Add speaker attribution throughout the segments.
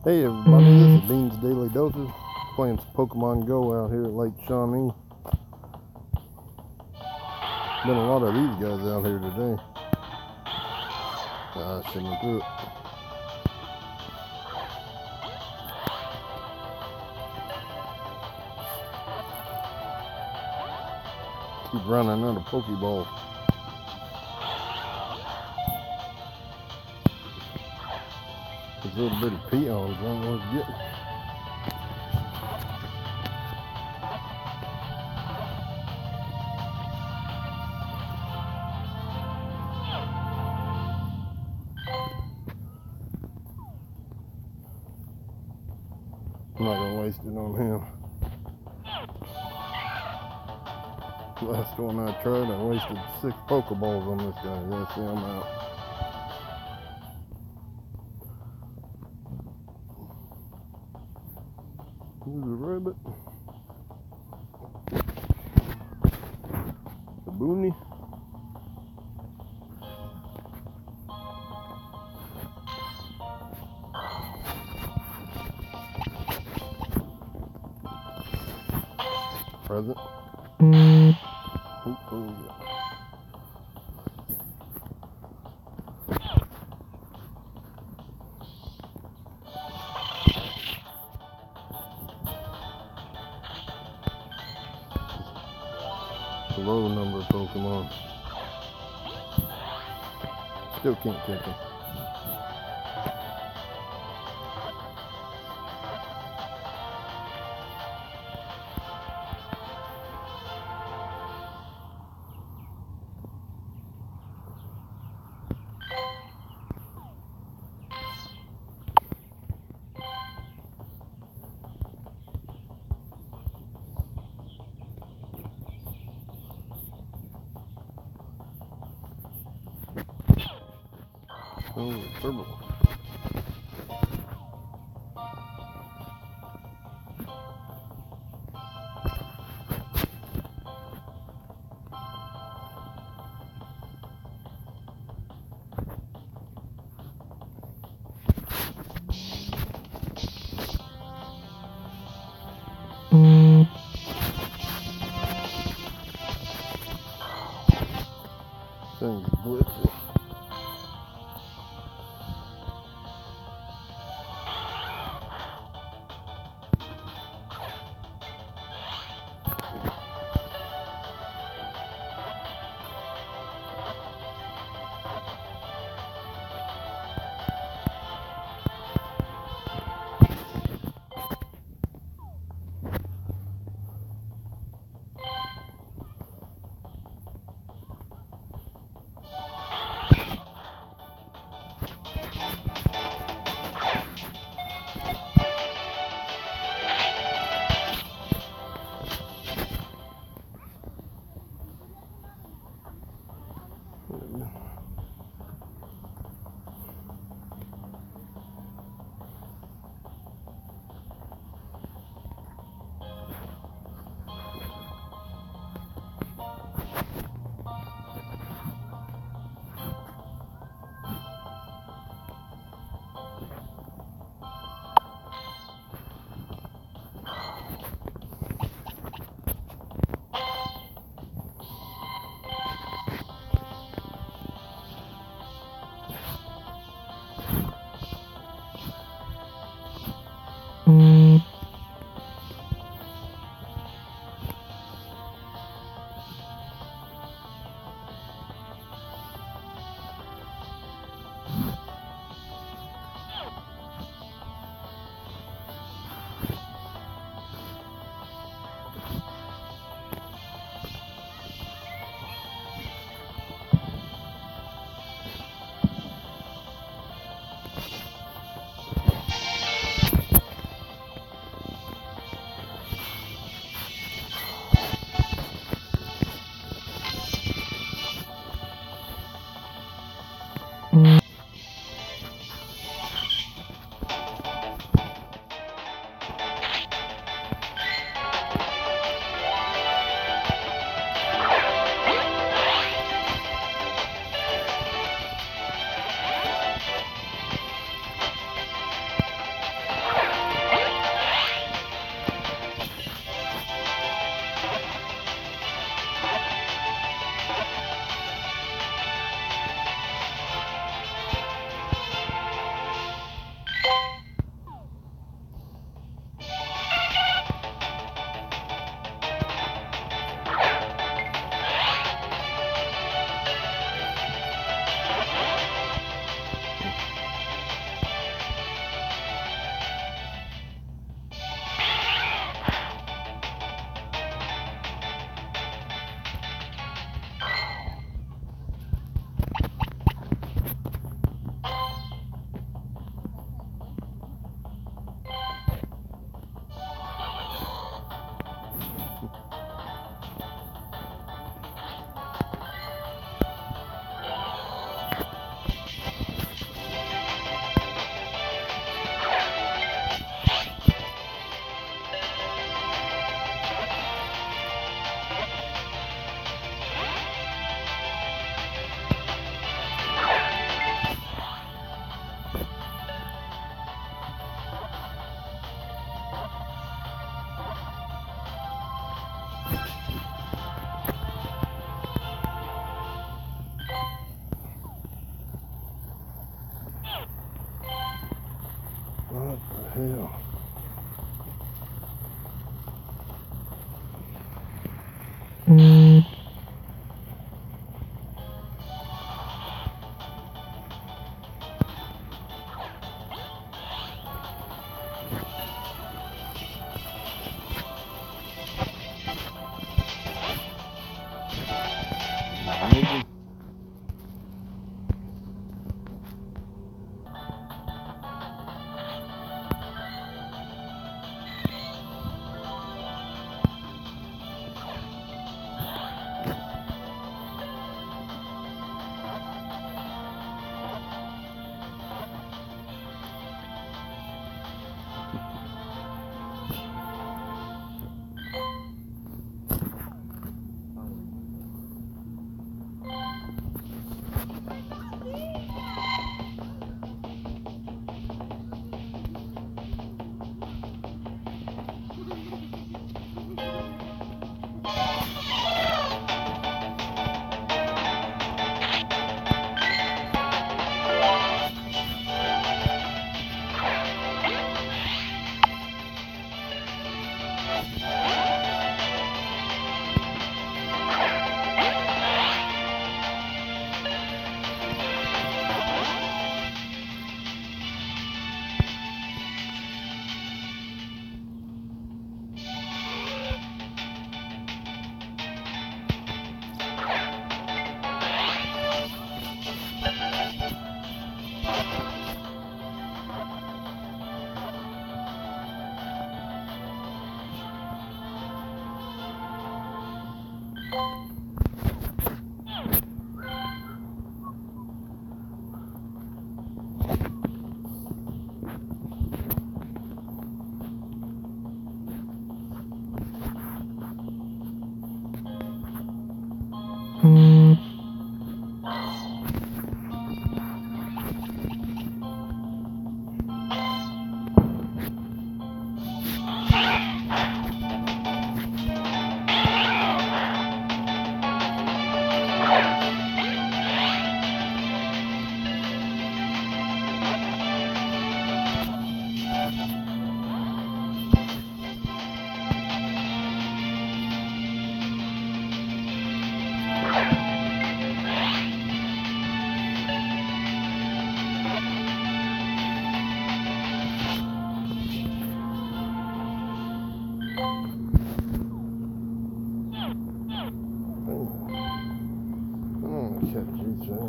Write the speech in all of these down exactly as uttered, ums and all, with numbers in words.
Speaker 1: Hey everybody, this is Bean's Daily Doses, playing some Pokemon Go out here at Lake Shawnee. Been a lot of these guys out here today. Ah, I shouldn't have threw it. Keep running out of Poké Balls. These little bitty peons, I don't know what to get. I'm not gonna waste it on him. Last one I tried, I wasted six Pokeballs on this guy. Yeah, see, I'm out. Here's a rabbit. A boonie. Present. Oop, oh, yeah. Low number of Pokemon. Still can't catch them. Oh, turbo. Thing's glitchy.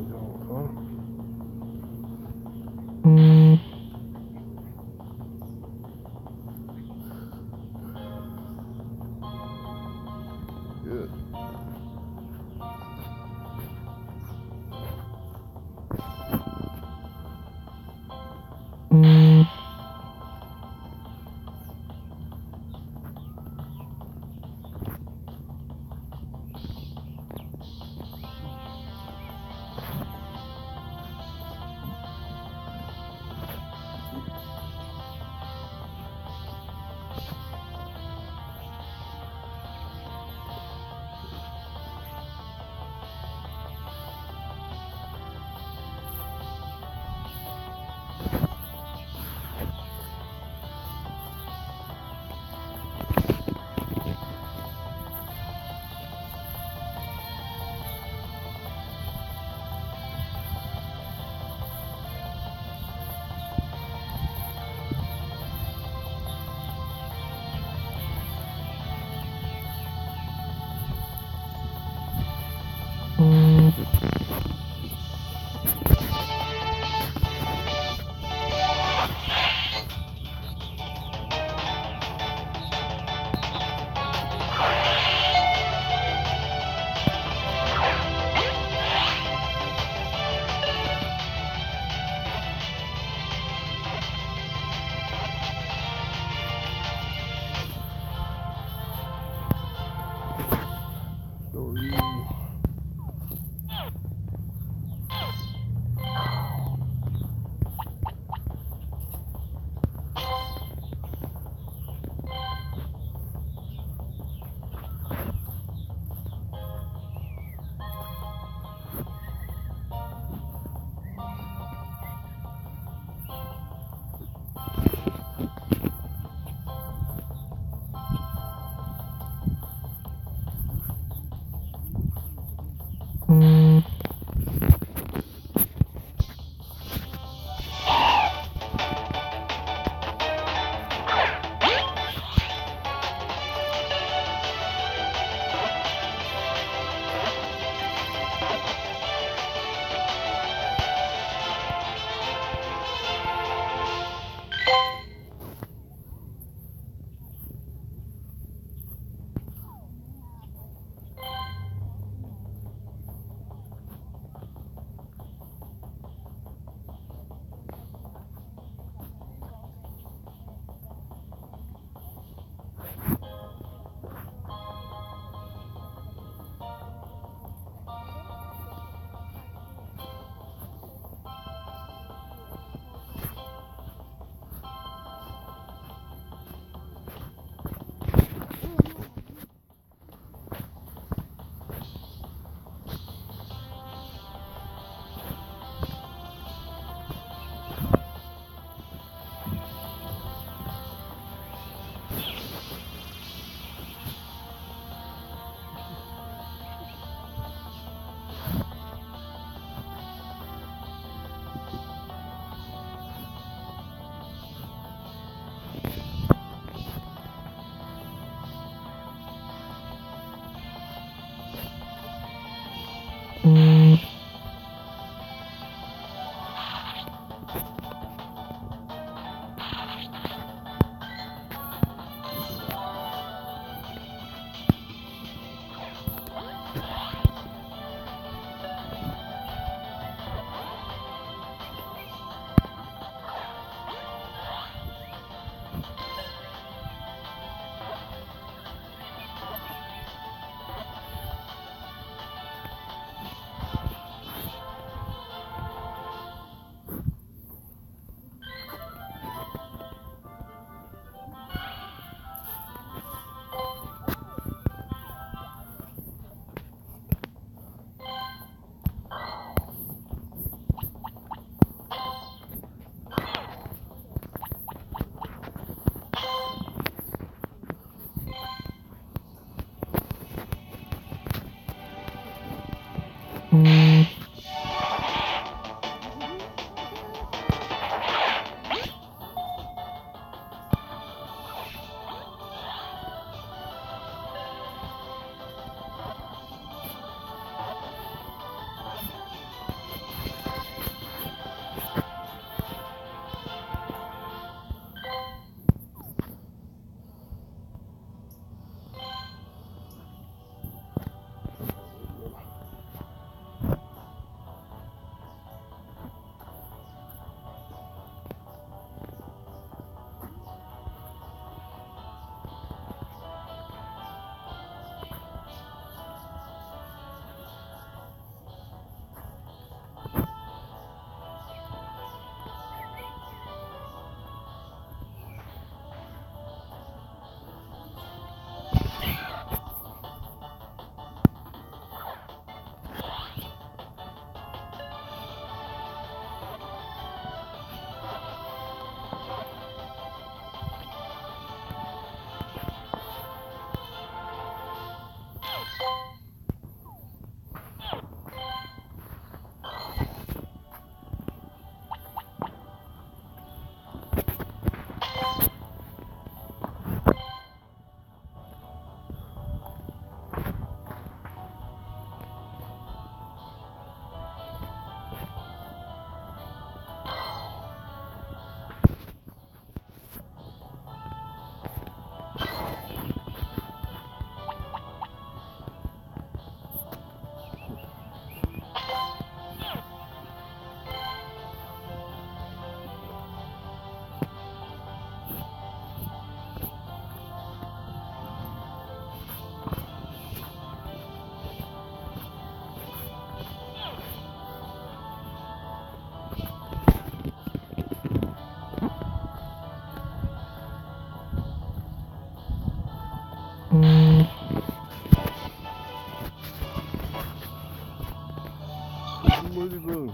Speaker 1: Good. Sorry. Buddy Boo.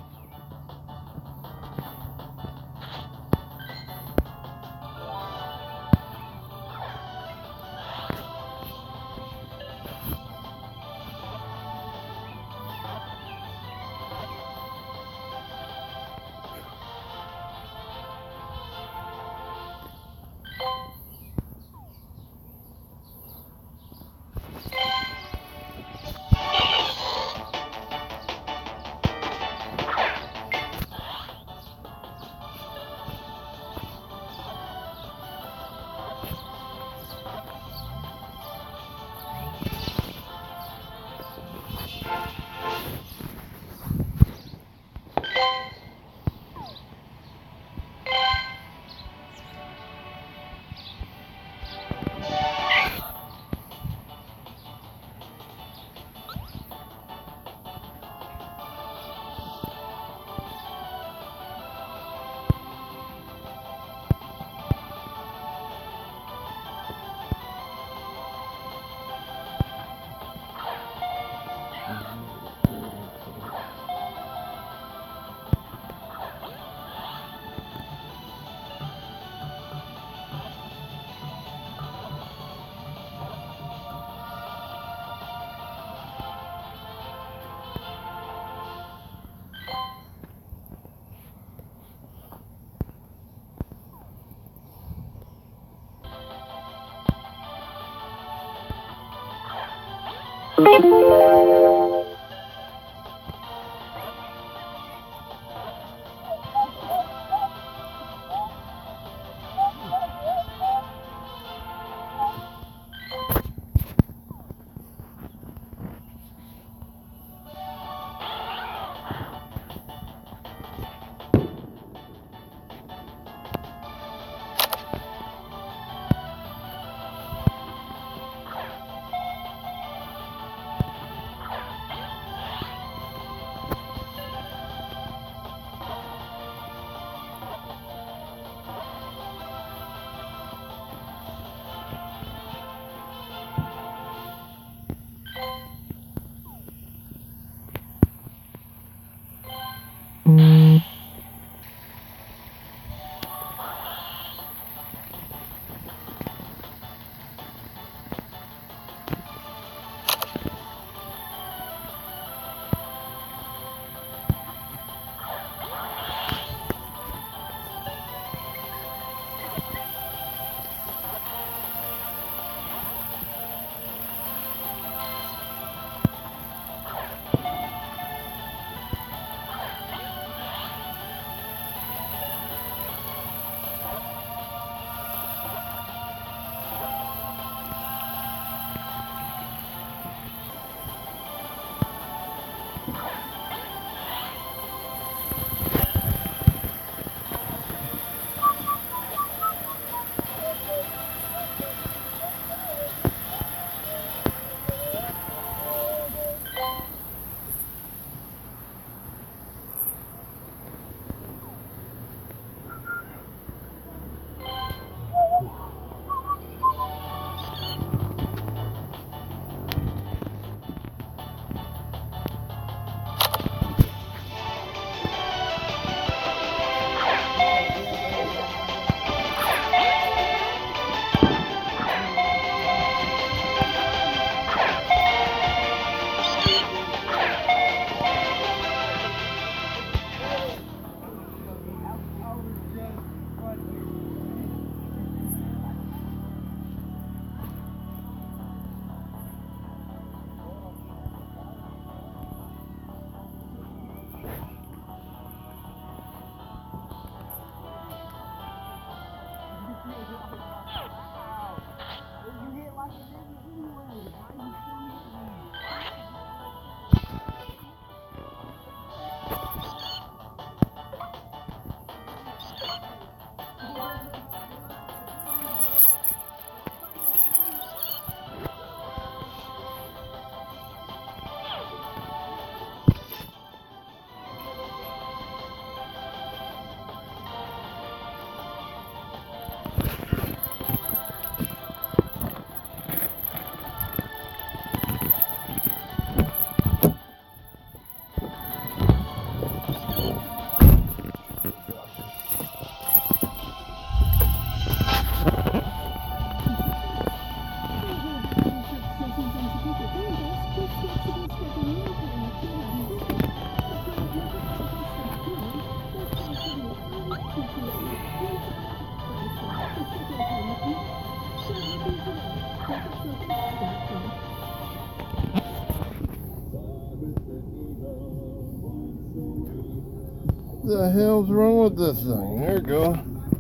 Speaker 1: the hell's wrong with this thing? There you go.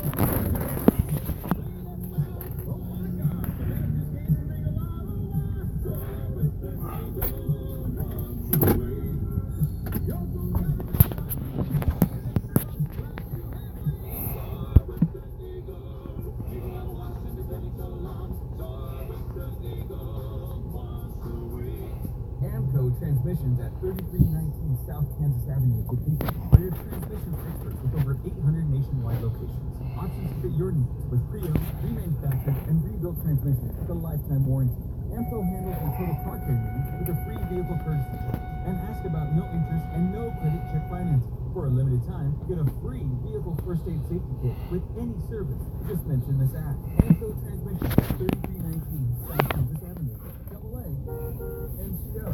Speaker 2: Transmissions at thirty-three nineteen South Kansas Avenue, Topeka. We're your transmissions experts with over eight hundred nationwide locations. Options to fit your needs with pre-owned, remanufactured, and rebuilt transmissions with a lifetime warranty. Amco handles your total car care needs with a free vehicle courtesy check. And ask about no interest and no credit check financing. For a limited time, get a free vehicle first aid safety kit with any service. Just mention this ad. Amco Transmissions at thirty-three nineteen South Kansas Avenue. Double A. M C O.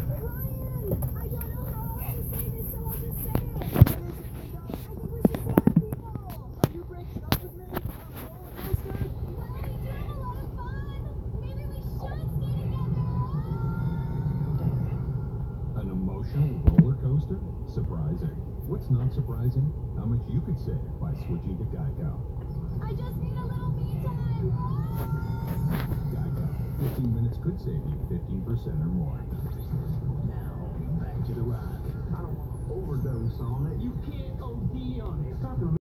Speaker 3: An emotional roller coaster? Surprising. What's not surprising? How much you could save by switching to Geico.
Speaker 4: I just need a little me time.
Speaker 3: Geico. fifteen minutes could save you fifteen percent or more. Now, back to the ride. I don't want to overdose on it. You can't O D on it. It's not gonna